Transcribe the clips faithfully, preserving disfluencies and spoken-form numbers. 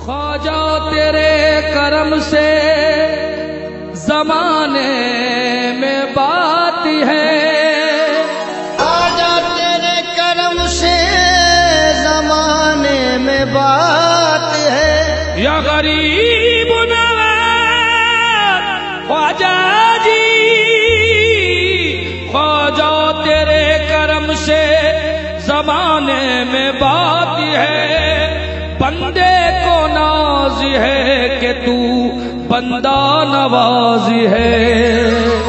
ख्वाजा तेरे करम से जमाने में बात है, ख्वाजा तेरे करम से जमाने में बात है। या गरीब नवाज ख्वाजा जी, ख्वाजा तेरे करम से जमाने में बात है। बंदे को नाज है कि तू बंदा नवाजी है।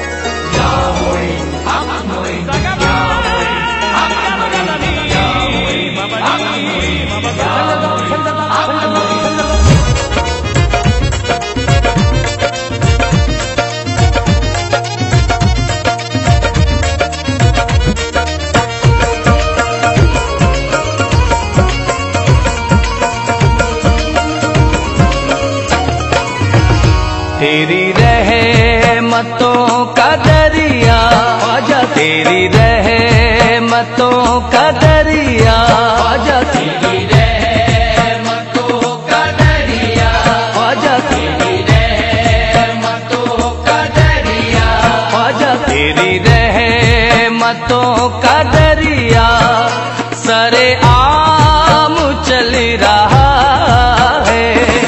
तेरी रहमतों का दरिया ख्वाजा, तेरी रहमतों का दरिया ख्वाजा, तेरी रहमतों का दरिया ख्वाजा, तेरी रहमतों का दरिया ख्वाजा, तेरी रहमतों का दरिया सरे आम चल रहा है।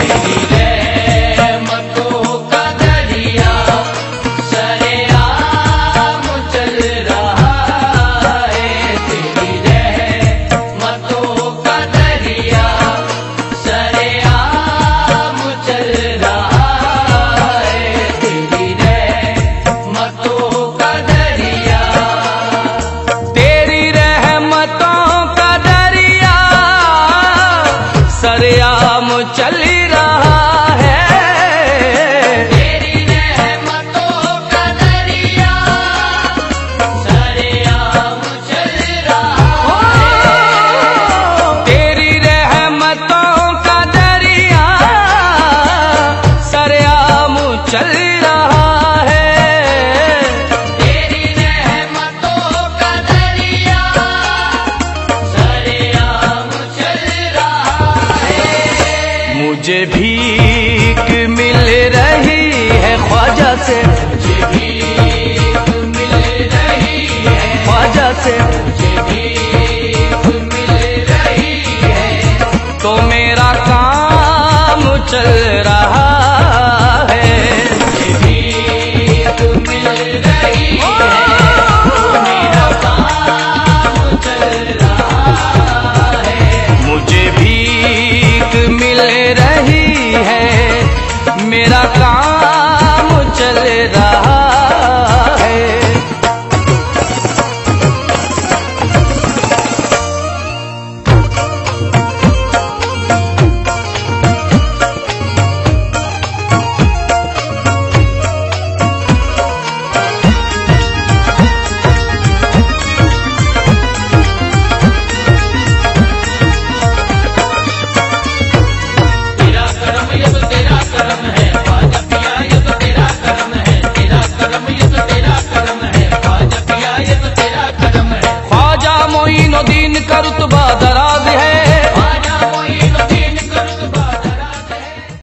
सरेआम चल रहा है, तेरी रहमतों का दरिया सरेआम चल रहा है। तेरी रहमतों का दरिया सरेआम चल रहा है। तेरी रहमतों का दरिया सरेआम चल रहा है। मुझे भीख मिल रही है ख्वाजा से, मुझे भीख मिल रही है ख्वाजा से, मुझे भीख मिल रही है। तो मेरा काम चल रहा